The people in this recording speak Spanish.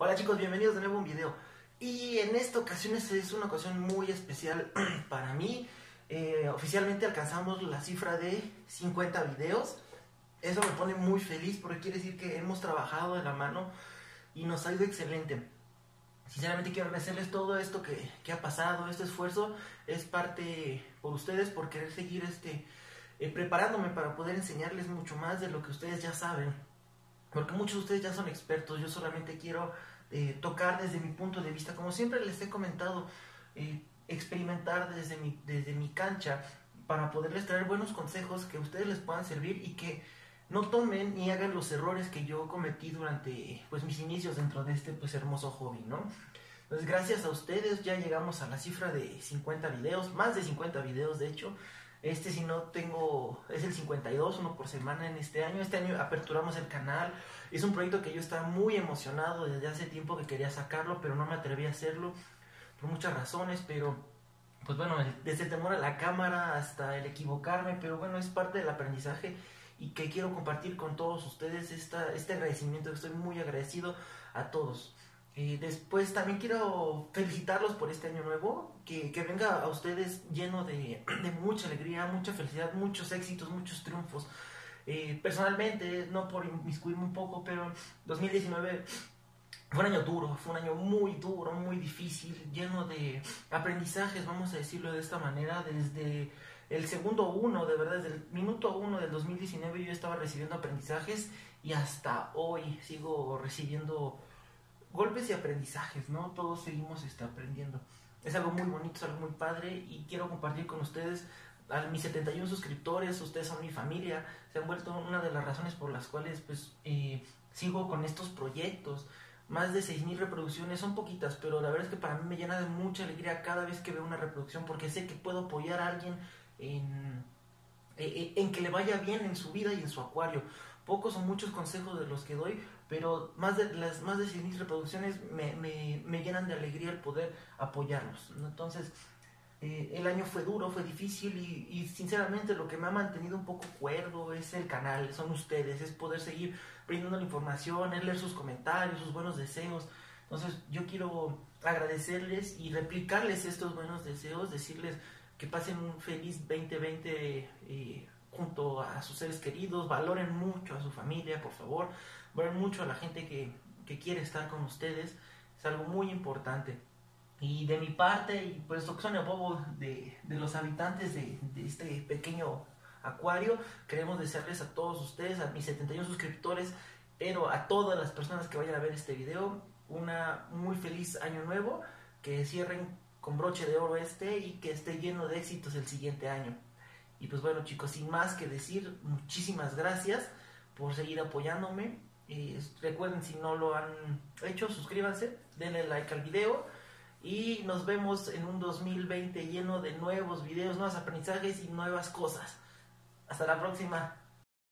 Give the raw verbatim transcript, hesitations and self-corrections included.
Hola chicos, bienvenidos de nuevo a un video. Y en esta ocasión es una ocasión muy especial para mí. Eh, oficialmente alcanzamos la cifra de cincuenta videos. Eso me pone muy feliz porque quiere decir que hemos trabajado de la mano y nos ha ido excelente. Sinceramente quiero agradecerles todo esto que, que ha pasado, este esfuerzo es parte por ustedes, por querer seguir este, eh, preparándome para poder enseñarles mucho más de lo que ustedes ya saben. Porque muchos de ustedes ya son expertos, yo solamente quiero eh, tocar desde mi punto de vista, como siempre les he comentado, eh, experimentar desde mi, desde mi cancha para poderles traer buenos consejos que a ustedes les puedan servir y que no tomen ni hagan los errores que yo cometí durante pues, mis inicios dentro de este pues, hermoso hobby, ¿no? Entonces gracias a ustedes ya llegamos a la cifra de cincuenta videos, más de cincuenta videos de hecho. Este si no tengo, es el cincuenta y dos, uno por semana en este año. Este año aperturamos el canal. Es un proyecto que yo estaba muy emocionado desde hace tiempo que quería sacarlo, pero no me atreví a hacerlo por muchas razones, pero pues bueno, desde el temor a la cámara hasta el equivocarme, pero bueno, es parte del aprendizaje y que quiero compartir con todos ustedes esta, este agradecimiento, estoy muy agradecido a todos. Eh, después también quiero felicitarlos por este año nuevo, que, que venga a ustedes lleno de, de mucha alegría, mucha felicidad, muchos éxitos, muchos triunfos. Eh, personalmente, no por inmiscuirme un poco, pero dos mil diecinueve fue un año duro, fue un año muy duro, muy difícil, lleno de aprendizajes, vamos a decirlo de esta manera, desde el segundo uno, de verdad, desde el minuto uno del dos mil diecinueve yo estaba recibiendo aprendizajes y hasta hoy sigo recibiendo golpes y aprendizajes, ¿no? Todos seguimos este, aprendiendo. Es algo muy bonito, es algo muy padre y quiero compartir con ustedes a mis setenta y uno suscriptores, ustedes son mi familia, se han vuelto una de las razones por las cuales pues eh, sigo con estos proyectos. Más de seis mil reproducciones, son poquitas, pero la verdad es que para mí me llena de mucha alegría cada vez que veo una reproducción porque sé que puedo apoyar a alguien en, en, en que le vaya bien en su vida y en su acuario. Pocos o muchos consejos de los que doy, pero más de las más de cien mil reproducciones me, me, me llenan de alegría el poder apoyarlos, ¿no? Entonces, eh, el año fue duro, fue difícil y, y sinceramente lo que me ha mantenido un poco cuerdo es el canal, son ustedes, es poder seguir brindando la información, es leer sus comentarios, sus buenos deseos. Entonces, yo quiero agradecerles y replicarles estos buenos deseos, decirles que pasen un feliz veinte veinte eh, junto a sus seres queridos, valoren mucho a su familia, por favor, valoren mucho a la gente que, que quiere estar con ustedes, es algo muy importante. Y de mi parte, y pues lo que son el bobo de, de los habitantes de, de este pequeño acuario, queremos desearles a todos ustedes, a mis setenta y uno suscriptores, pero a todas las personas que vayan a ver este video, una muy feliz año nuevo, que cierren con broche de oro este y que esté lleno de éxitos el siguiente año. Y pues bueno chicos, sin más que decir, muchísimas gracias por seguir apoyándome. Eh, recuerden, si no lo han hecho, suscríbanse, denle like al video y nos vemos en un dos mil veinte lleno de nuevos videos, nuevos aprendizajes y nuevas cosas. Hasta la próxima.